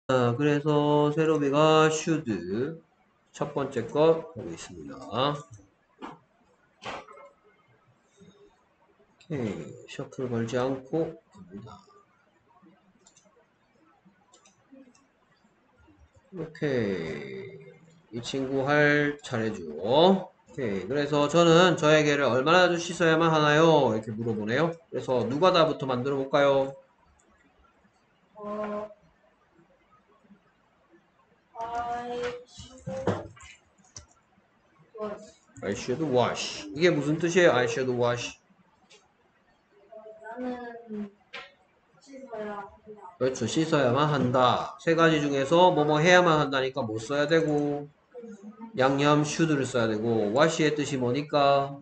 자, 그래서 세로비가 should 첫 번째 것 하고 있습니다. 오케이, 셔플 걸지 않고 갑니다. 오케이, 이 친구 할 차례죠. 오케이, 그래서 저는 저에게를 얼마나 자주 씻어야만 하나요? 이렇게 물어보네요. 그래서 누가 다부터 만들어 볼까요? I should wash. 이게 무슨 뜻이에요? I should wash. 나는 씻어야 한다. 그렇죠. 씻어야만 한다. 세 가지 중에서 뭐뭐 해야만 한다니까 뭐 써야 되고 양념 should를 써야 되고 wash의 뜻이 뭐니까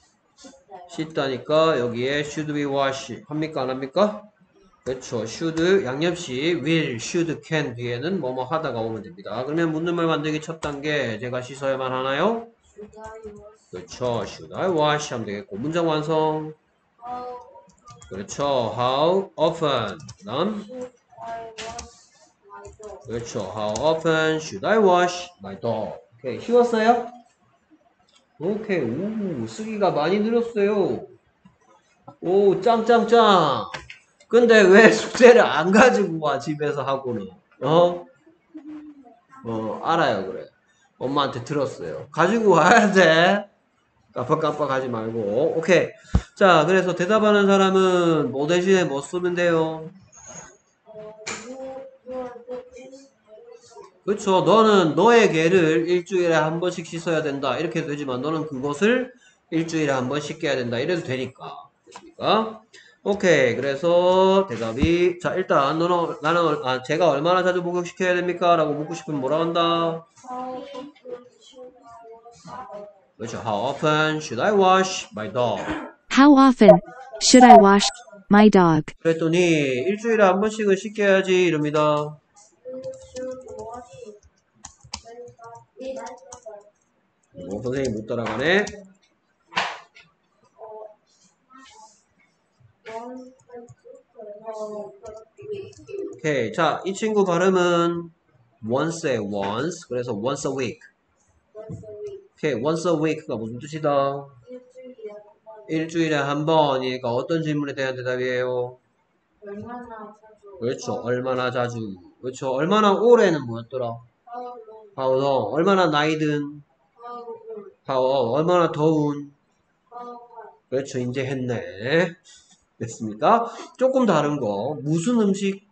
씻다니까 여기에 should be wash 합니까 안 합니까? 그렇죠. should 양념시 will, should, can 뒤에는 뭐뭐 하다가 오면 됩니다. 그러면 묻는 말 만들기 첫 단계 제가 씻어야만 하나요? 그렇죠. should I wash 하면 되겠고 문장 완성. 그렇죠. How often? 그다음 그렇죠. How often should I wash my dog? 오케이. 쉬웠어요? 오케이. 오, 쓰기가 많이 늘었어요. 오, 짱짱짱. 근데 왜 숙제를 안 가지고 와, 집에서 하고는? 알아요, 그래. 엄마한테 들었어요. 가지고 와야 돼. 깜빡깜빡 하지 말고. 오케이. 자, 그래서 대답하는 사람은 뭐 대신에 뭐 쓰면 돼요? 그렇죠. 너는 너의 개를 일주일에 한 번씩 씻어야 된다. 이렇게 해도 되지만 너는 그것을 일주일에 한 번 씻겨야 된다. 이래도 되니까. 됐습니까? 오케이. 그래서 대답이 자 일단 나는 제가 얼마나 자주 목욕시켜야 됩니까? 라고 묻고 싶으면 뭐라 한다? 그렇죠. How often should I wash my dog? How often should I wash my dog? 그랬더니 일주일에 한 번씩은 씻겨야지 이럽니다. 선생님 못 따라가네. 오케이. 자, 이 친구 발음은 once에 once. 그래서 once a week. 오케이. once a week가 무슨 뜻이다? 일주일에 한 번이니까 어떤 질문에 대한 대답이에요? 그렇죠. 얼마나 자주. 그렇죠. 얼마나 오래는 뭐였더라? How long. 얼마나 나이든? How old. 얼마나 더운? 그렇죠. 이제 했네. 됐습니까? 조금 다른 거. 무슨 음식?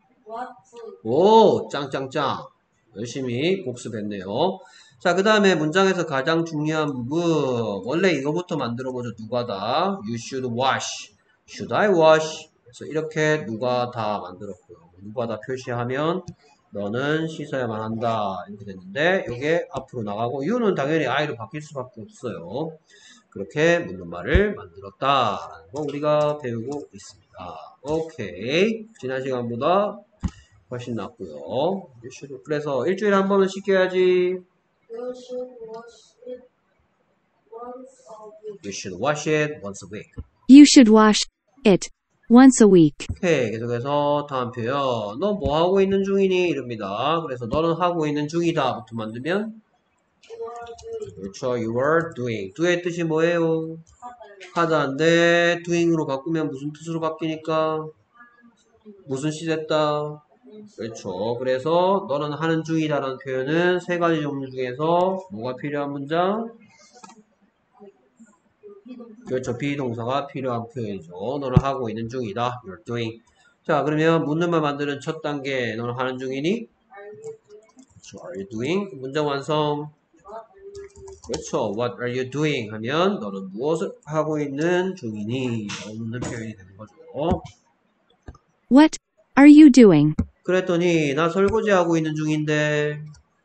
오, 짱짱짱. 열심히 복습했네요. 자, 그 다음에 문장에서 가장 중요한 부분. 원래 이거부터 만들어보죠. 누가다. You should wash. Should I wash? 그래서 이렇게 누가다 만들었고요. 누가다 표시하면 너는 씻어야만 한다. 이렇게 됐는데, 이게 앞으로 나가고, you는 당연히 I로 바뀔 수밖에 없어요. 그렇게 묻는 말을 만들었다라는 거 우리가 배우고 있습니다. 오케이. 지난 시간보다 훨씬 낫고요. 그래서 일주일에 한 번은 씻겨야지. You should wash it once a week. You should wash it once a week. 오케이. 계속해서 다음 표현. 너 뭐 하고 있는 중이니? 이럽니다. 그래서 너는 하고 있는 중이다. 부터 만들면 그렇죠. You are doing. do의 뜻이 뭐예요? 하다인데 doing으로 바꾸면 무슨 뜻으로 바뀌니까? 무슨 시 됐다? 그렇죠. 그래서 너는 하는 중이다라는 표현은 세 가지 종류 중에서 뭐가 필요한 문장? 그렇죠. 비동사가 필요한 표현이죠. 너는 하고 있는 중이다. You're doing. 자, 그러면 묻는 말 만드는 첫 단계. 너는 하는 중이니? 그렇죠. Are you doing? 문장 완성. 그렇죠. What are you doing? 하면 너는 무엇을 하고 있는 중이니? 라고 묻는 표현이 되는 거죠. What are you doing? 그랬더니 나 설거지 하고 있는 중인데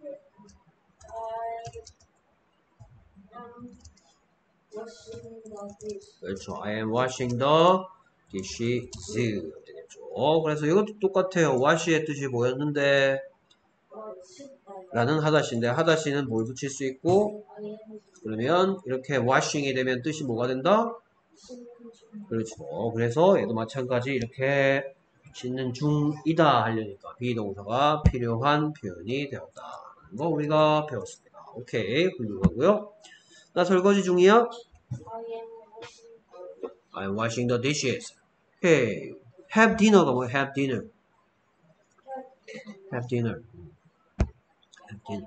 그렇죠. I am washing the dishes. 되겠죠. 그래서 이것도 똑같아요. wash의 뜻이 뭐였는데 라는 하다시인데 하다시는 뭘 붙일 수 있고 그러면 이렇게 washing이 되면 뜻이 뭐가 된다? 그렇죠. 그래서 얘도 마찬가지 이렇게 씻는 중이다 하려니까 비동사가 필요한 표현이 되었다. 거 우리가 배웠습니다. 오케이, 훌륭하고요. 나 설거지 중이야? I'm washing the dishes. 오케이. Have dinner가 뭐야? Have dinner. Have dinner. Have dinner.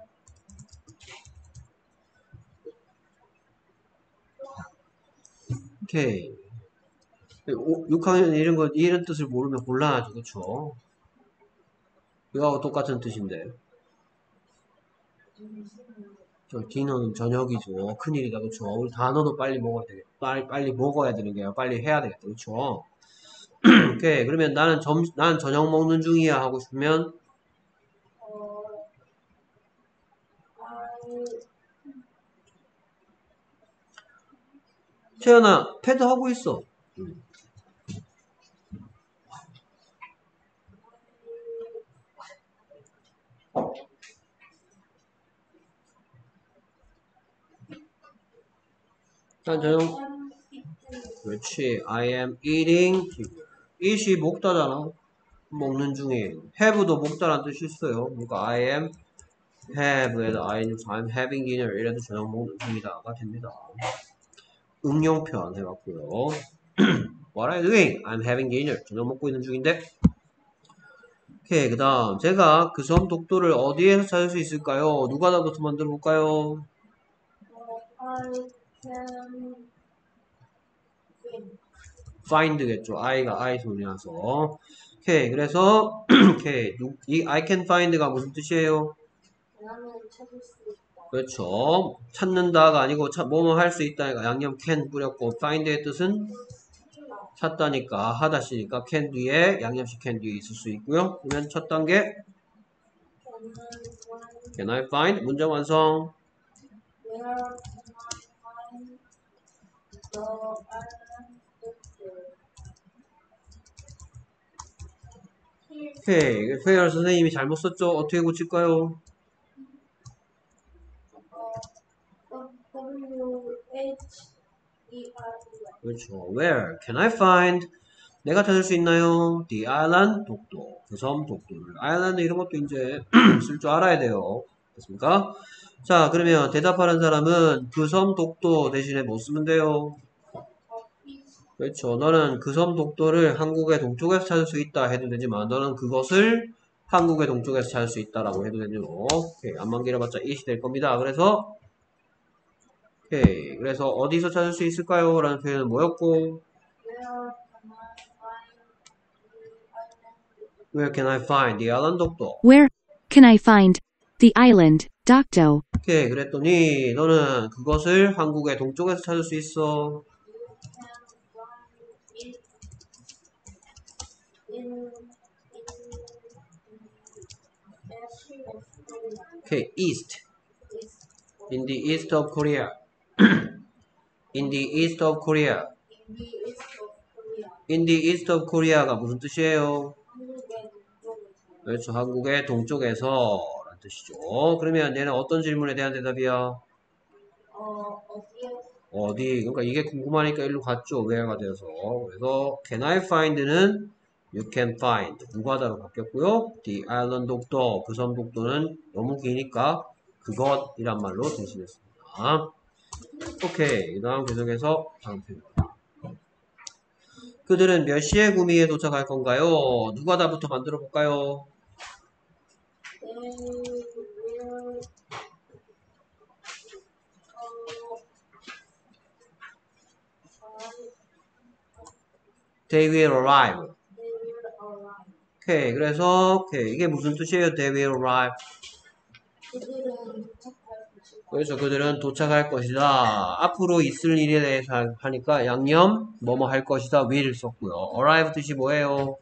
오케이. 6학년 이런 뜻을 모르면 곤란하죠, 그쵸? 이거하고 똑같은 뜻인데. 저 디너는 저녁이죠. 큰일이다, 그쵸? 우리 단어도 빨리 먹어야 되겠다. 빨리 먹어야 되는 게 아니라 빨리 해야 되겠다, 그쵸? 오케이. 그러면 나는 저녁 먹는 중이야 하고 싶으면, 채연아, 패드 하고 있어. 난 저녁, 그렇지. I am eating. eat이 먹다잖아. 먹는 중에. have도 먹다란 뜻이 있어요. 그러니까 I am have에다 I'm having dinner 이래도 저녁 먹는 중이다가 됩니다. 응용편 해봤고요. What are you doing? I'm having dinner. 저녁 먹고 있는 중인데. 오케이, 그 다음 제가 그 섬 독도를 어디에서 찾을 수 있을까요? 누가 다부터 만들어 볼까요? find겠죠. I가 I 소리나서. 오케이, 그래서 오케이, 이 I can find가 무슨 뜻이에요? 그렇죠. 찾는다가 아니고 뭐뭐 할 수 있다니까 양념 can 뿌렸고 find의 뜻은 찾다니까 하다시니까 can 뒤에 양념식 can 뒤에 있을 수 있고요. 그러면 첫 단계 can I find 문장 완성. 오케이, where 선생님이 잘못 썼죠? 어떻게 고칠까요? 그렇죠. Where can I find? 내가 찾을 수 있나요? The island 독도. 그 섬 독도를. island 이런 것도 이제 쓸 줄 알아야 돼요. 됐습니까? 자, 그러면 대답하는 사람은 그 섬 독도 대신에 뭐 쓰면 돼요? 그렇죠. 너는 그 섬 독도를 한국의 동쪽에서 찾을 수 있다 해도 되지만 너는 그것을 한국의 동쪽에서 찾을 수 있다라고 해도 되죠. 오케이. 안만 길어봤자 it이 될 겁니다. 그래서 오케이. 그래서 어디서 찾을 수 있을까요? 라는 표현은 뭐였고 Where can I find the island 독도? Where can I find the island, Dokdo? 오케이. 그랬더니 너는 그것을 한국의 동쪽에서 찾을 수 있어. 오케이. East. In the east of Korea. In the east of Korea. In the east of Korea가 무슨 뜻이에요? 그렇죠. 한국의 동쪽에서 라는 뜻이죠. 그러면 얘는 어떤 질문에 대한 대답이야? 어디? 그러니까 이게 궁금하니까 일로 갔죠. where가 되어서. 그래서 can I find는 you can find. 무과다로 바뀌었고요. the island 독도, 그 섬 독도는 너무 기니까 그것이란 말로 대신했습니다. 오케이. 그 다음 계속해서 다음 표현입니다. 그들은 몇 시에 구미에 도착할 건가요? 누가 다부터 만들어 볼까요? They will arrive. 오케이. 그래서 오케이. 이게 무슨 뜻이에요? They will arrive. 그래서 그들은 도착할 것이다. 앞으로 있을 일에 대해서 하니까 양념 뭐뭐 할 것이다 will 썼고요. arrive 뜻이 뭐예요?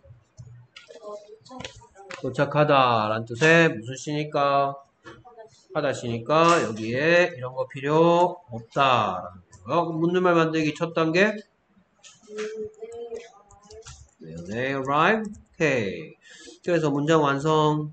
도착하다 라는 뜻의 무슨 시니까? 하다 시니까 여기에 이런 거 필요 없다 라는 거예요. 묻는 말 만들기 첫 단계 Will they arrive? 오케이. 그래서 문장 완성.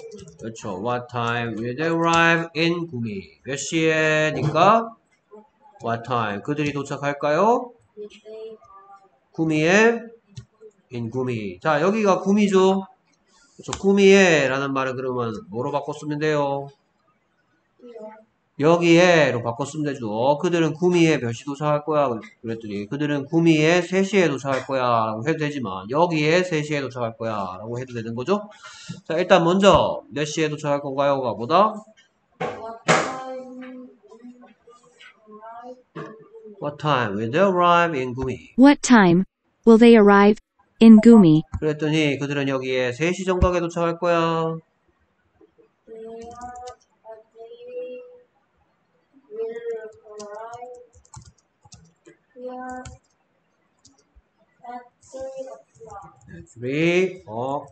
그렇죠. What time will they arrive in 구미? 몇 시에니까? What time? 그들이 도착할까요? If they are 구미에 in 구미. 자, 여기가 구미죠. 그래서 구미에 라는 말을 그러면 뭐로 바꿨으면 돼요? here, 여기에로 바꿨으면 되죠. 그들은 구미에 몇 시 도착할 거야? 그랬더니 그들은 구미에 3시에 도착할 거야 라고 해도 되지만 여기에 3시에 도착할 거야 라고 해도 되는 거죠. 자, 일단 먼저 몇 시에 도착할 건가요가 뭐다? what time will arrive? What time will they arrive in 구미? What time will they arrive in Gumi? 그랬더니 그들은 여기에 3시 정각에 도착할 거야. They will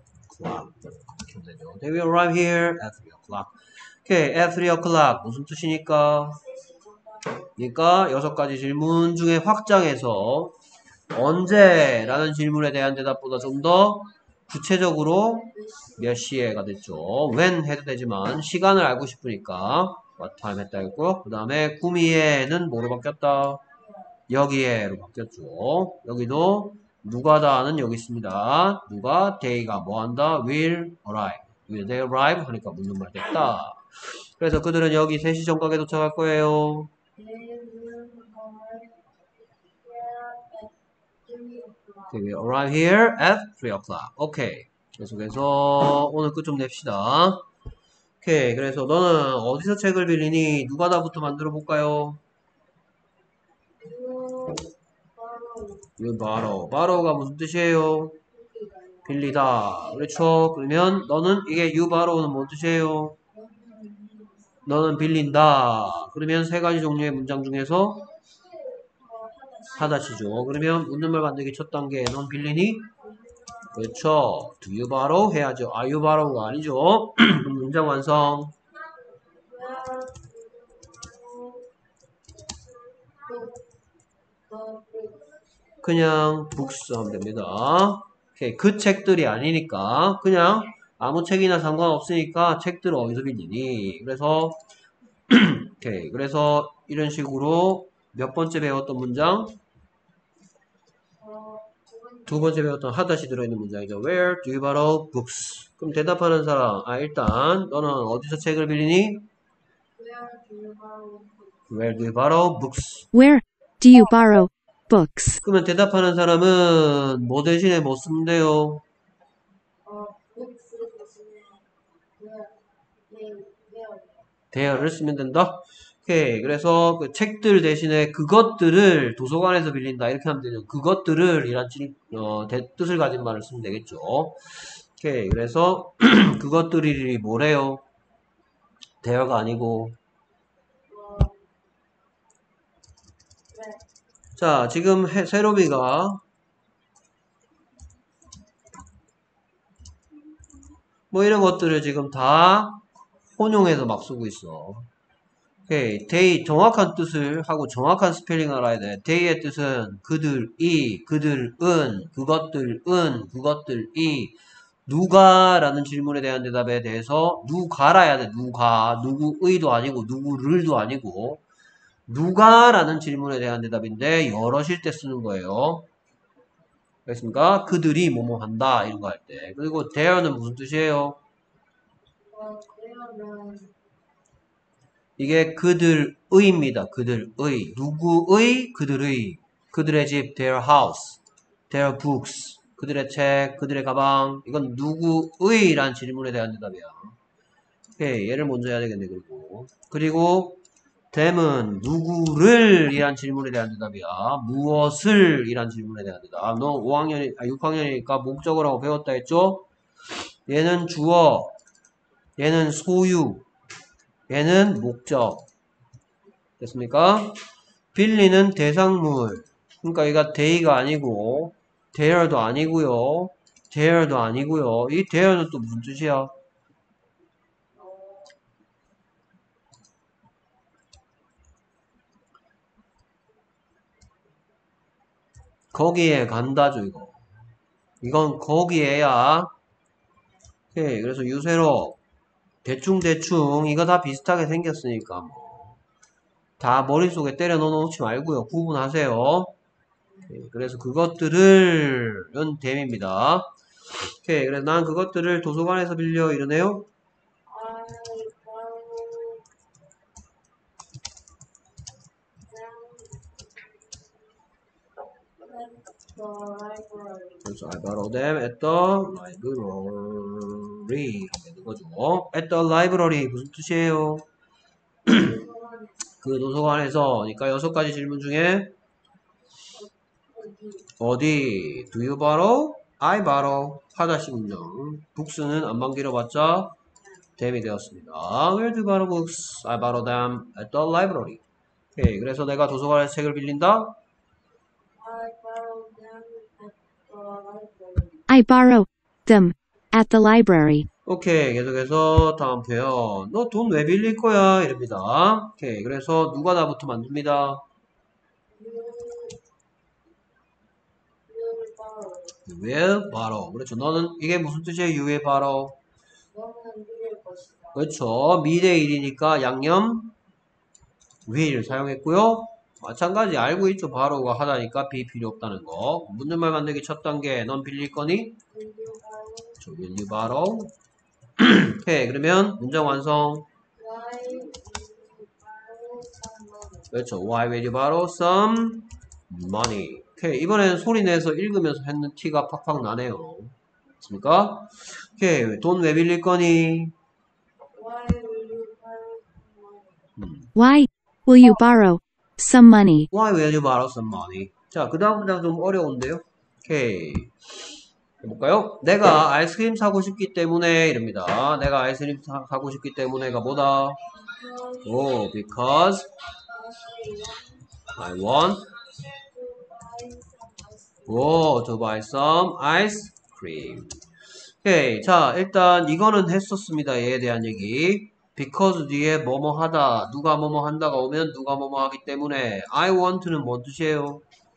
arrive here at 3 o'clock. They will arrive here at 3 o'clock. 오케이, at 3 o'clock 무슨 뜻이니까? 그러니까 6가지 질문 중에 확장해서 언제라는 질문에 대한 대답보다 좀 더 구체적으로 몇 시에가 됐죠. when 해도 되지만 시간을 알고 싶으니까 what time 했다 했고 그 다음에 구미에는 뭐로 바뀌었다? 여기에로 바뀌었죠. 여기도 누가다는 여기 있습니다. 누가 they가 뭐한다? will arrive. will they arrive? 하니까 묻는 말 됐다. 그래서 그들은 여기 3시 정각에 도착할 거예요. They will arrive here at 3 They will arrive here at 3 o'clock. o'clock. 오케이. 계속해서 오늘 끝 좀 냅시다. 오케이. 그래서 너는 어디서 책을 빌리니? 누가다부터 만들어 볼까요? You borrow. borrow가 무슨 뜻이에요? 빌리다. 그렇죠? 그러면 너는 이게 you borrow는 뭔 뜻이에요? 너는 빌린다. 그러면 3가지 종류의 문장 중에서 하다시죠. 그러면 묻는 말 만들기 첫 단계. 넌 빌리니? 그렇죠. Do you borrow? 해야죠. Are you borrow가 아니죠. 문장 완성. 그냥 books 하면 됩니다. 오케이. 그 책들이 아니니까 그냥 아무 책이나 상관없으니까 책들을 어디서 빌리니? 그래서 오케이. 그래서 이런 식으로 몇 번째 배웠던 문장? 2번째 배웠던 하다시 들어있는 문장이죠. Where do you borrow books? 그럼 대답하는 사람, 일단 너는 어디서 책을 빌리니? Where do you borrow books? Where do you borrow books? 그러면 대답하는 사람은 뭐 대신에 뭐 쓰면 돼요? there를 쓰면 된다. 오케이. 그래서 그 책들 대신에 그것들을 도서관에서 빌린다. 이렇게 하면 되죠. 그것들을 이란 뜻을 가진 말을 쓰면 되겠죠. 오케이. 그래서 그것들이 뭐래요? there가 아니고. 자, 지금 세로비가 뭐 이런 것들을 지금 다 혼용해서 막 쓰고 있어. 오케이. they 정확한 뜻을 하고 정확한 스펠링을 알아야 돼. they의 뜻은 그들이, 그들은, 그것들이 누가라는 질문에 대한 대답에 대해서 누가라야 돼. 누가, 누구의도 아니고 누구를도 아니고 누가라는 질문에 대한 대답인데 여럿일 때 쓰는 거예요. 알겠습니까? 그들이 뭐뭐 한다 이런 거 할 때. 그리고 there는 무슨 뜻이에요? 이게 그들의입니다. 그들의. 누구의? 그들의. 그들의 집, their house, their books. 그들의 책, 그들의 가방. 이건 누구의? 라는 질문에 대한 대답이야. 오케이. 얘를 먼저 해야 되겠네, 그리고 them은 누구를? 이란 질문에 대한 대답이야. 무엇을? 이란 질문에 대한 대답. 너 6학년이니까 목적어라고 배웠다 했죠? 얘는 주어, 얘는 소유, 얘는 목적. 됐습니까? 빌리는 대상물. 그러니까 얘가 they가 아니고 there도 아니고요. there도 아니고요. 이 there는 또 무슨 뜻이야? 거기에 간다죠, 이거. 이건 거기에야. 오케이. 그래서 유세로 대충 이거 다 비슷하게 생겼으니까 뭐 다 머릿속에 때려 넣어놓지 말고요. 구분하세요. 그래서 그것들은 댐입니다. 오케이. 그래서 난 그것들을 도서관에서 빌려 이러네요. 그래서 I borrow them at the library. 이렇게 되는 거죠. At the library 무슨 뜻이에요? 그 도서관에서. 그러니까 6가지 질문 중에 어디? Do you borrow? I borrow. 하다시 문장. books는 안만 길어봤자 them이 되었습니다. Where do you borrow books? I borrow them at the library. 오케이. 그래서 내가 도서관에서 책을 빌린다? I borrow them at the library. 오케이. 계속해서 다음 표현. 너 돈 왜 빌릴 거야? 이럽니다. 오케이. 그래서 누가 나부터 만듭니다. You will borrow. 그렇죠. 너는 이게 무슨 뜻이에요? You will borrow. 그렇죠. 미래 일이니까 양념 will 사용했고요. 마찬가지 알고 있죠. borrow가 하다니까 be 필요 없다는 거. 묻는말 만들기 첫 단계. 넌 빌릴 거니? will you borrow? 오케이. 그러면 문장 완성. 그렇죠. Why will you borrow some money? 오케이. 이번에는 소리 내서 읽으면서 했는 티가 팍팍 나네요. 맞습니까? 오케이. 돈 왜 빌릴 거니? Why will you borrow some money? Why will you borrow some money? 자, 그 다음 문장 좀 어려운데요. 오케이. 해볼까요? 내가 아이스크림 사고 싶기 때문에 이럽니다. 내가 아이스크림 사고 싶기 때문에가 뭐다? 오, because I want to buy some ice cream. 오케이. 자, 일단 이거는 했었습니다. 얘에 대한 얘기. because 뒤에 뭐뭐 하다, 누가 뭐뭐 한다가 오면 누가 뭐뭐 하기 때문에 I want는 뭔 뜻이에요?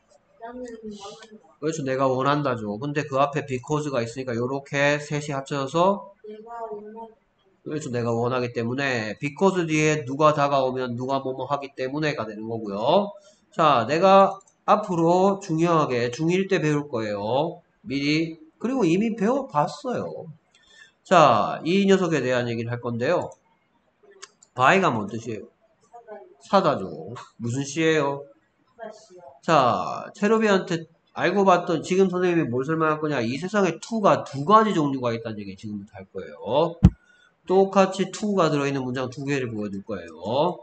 그렇죠. 내가 원한다죠. 근데 그 앞에 because가 있으니까 요렇게 셋이 합쳐져서 그렇죠. 내가 원하기 때문에 because 뒤에 누가 다가오면 누가 뭐뭐 하기 때문에가 되는 거고요. 자, 내가 앞으로 중요하게 중1 때 배울 거예요. 미리. 그리고 이미 배워봤어요. 자, 이 녀석에 대한 얘기를 할 건데요. buy가 뭔 뜻이에요? 사다죠. 무슨 시예요? 자, 체로비한테 알고 봤던 지금 선생님이 뭘 설명할 거냐? 이 세상에 to가 두 가지 종류가 있다는 얘기 지금부터 할 거예요. 똑같이 to가 들어있는 문장 두 개를 보여줄 거예요.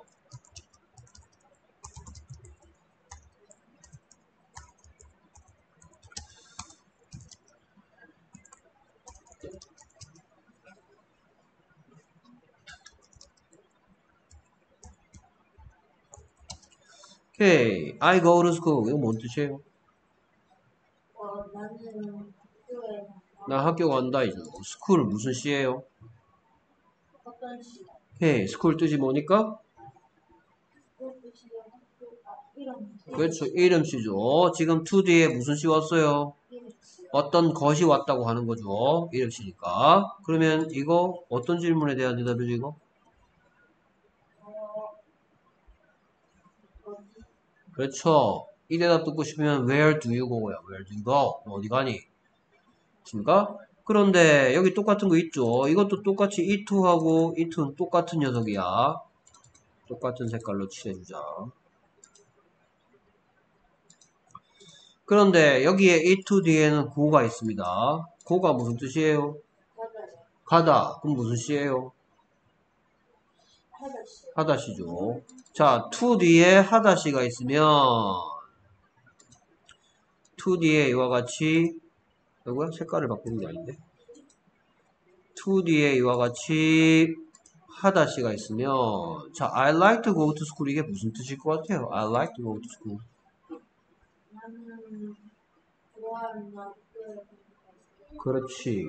오케이. I go to school. 이거 뭔 뜻이에요? 나 학교 간다 이죠. school 무슨 시예요? 오케이. school 뜻이 뭐니까? 그렇죠. 이름시죠. 지금 to 뒤에 무슨 시 왔어요? 어떤 것이 왔다고 하는 거죠. 이름시니까. 그러면 이거 어떤 질문에 대한 대답이죠 이거? 그렇죠. 이 대답 듣고 싶으면 where do you go야? where do you go? 너 어디 가니? 맞습니까? 그런데 여기 똑같은 거 있죠. 이것도 똑같이 e2하고 e2는 똑같은 녀석이야. 똑같은 색깔로 칠해주자. 그런데 여기에 e2 뒤에는 go가 있습니다. go가 무슨 뜻이에요? 가다. 그럼 무슨 시예요? 하다시죠. 자, to 뒤에 하다시가 있으면 to 뒤에 이와 같이 뭐야? 색깔을 바꾸는 게 아닌데. to 뒤에 이와 같이 하다시가 있으면 자, I like to go to school 이게 무슨 뜻일 것 같아요? I like to go to school. 그렇지.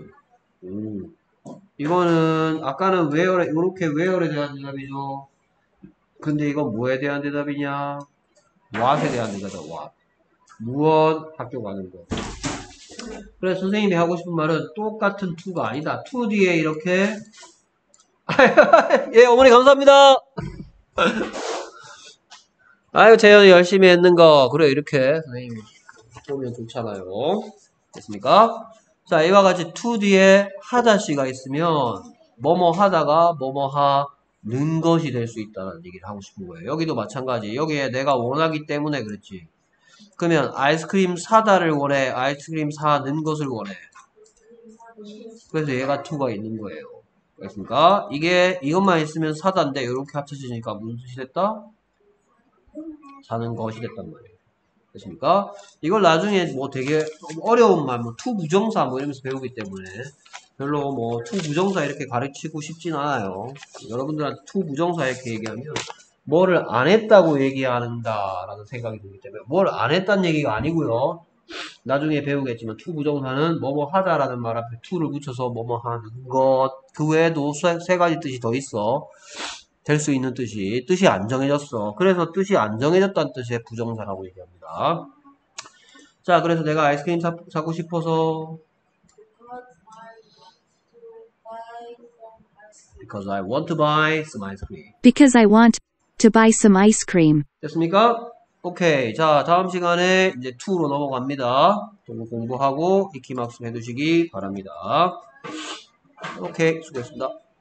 이거는 아까는 where에 이렇게 where에 대한 대답이죠. 근데 이건 뭐에 대한 대답이냐? what에 대한 대답이다. what. 무엇 학교 가는 거. 그래서 선생님이 하고 싶은 말은 똑같은 to가 아니다. to 뒤에 이렇게 예, 어머니 감사합니다. 아유, 재현이 열심히 했는 거. 그래, 이렇게 선생님 보면 좋잖아요. 됐습니까? 자, 이와 같이 to 뒤에 하다시가 있으면 뭐뭐 하다가 뭐뭐 하는 것이 될 수 있다는 얘기를 하고 싶은 거예요. 여기도 마찬가지. 여기에 내가 원하기 때문에 그랬지. 그러면 아이스크림 사다를 원해. 아이스크림 사는 것을 원해. 그래서 얘가 to가 있는 거예요. 그렇습니까? 이게 이것만 있으면 사다인데 이렇게 합쳐지니까 무슨 뜻이 됐다? 사는 것이 됐단 말이에요. 됐습니까? 이걸 나중에 뭐 되게 어려운 말, 뭐 to 부정사 뭐 이러면서 배우기 때문에 별로 뭐 to 부정사 이렇게 가르치고 싶진 않아요. 여러분들한테 to 부정사 이렇게 얘기하면 뭐를 안 했다고 얘기하는다라는 생각이 들기 때문에 뭘 안 했다는 얘기가 아니고요. 나중에 배우겠지만 to 부정사는 뭐뭐 하다라는 말 앞에 to를 붙여서 뭐뭐 하는 것, 그 외에도 세 가지 뜻이 더 있어. 될 수 있는 뜻이 안 정해졌어. 그래서 뜻이 안 정해졌다는 뜻의 부정사라고 얘기합니다. 자, 그래서 내가 아이스크림 사고 싶어서 because I want to buy some ice cream. Because I want to buy some ice cream. 됐습니까? 오케이. 자, 다음 시간에 이제 2로 넘어갑니다. 공부하고 익히막스 해두시기 바랍니다. 오케이. 수고했습니다.